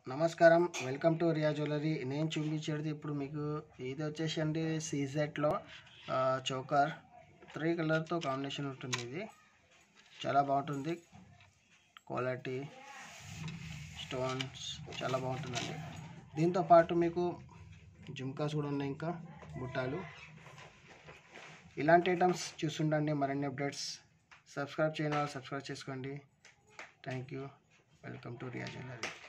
నమస్కారం, welcome to Riya jewellery. నేను చూపించేది ఇప్పుడు మీకు ఇది వచ్చేసి అండి సీజెట్లో చోకర్ 3 కలర్తో కాంబినేషన్ ఉంటుంది. ఇది చాలా బాగుంటుంది, క్వాలిటీ స్టోన్స్ చాలా బాగుంటుందండి. దీంతో పాటు మీకు జుమ్కాస్ కూడా ఉన్నాయి, ఇంకా బుట్టాలు. ఇలాంటి ఐటమ్స్ చూస్తుండండి. మరిన్ని అప్డేట్స్ సబ్స్క్రైబ్ చేయని వాళ్ళు సబ్స్క్రైబ్ చేసుకోండి. Thank you. Welcome to Riya jewellery.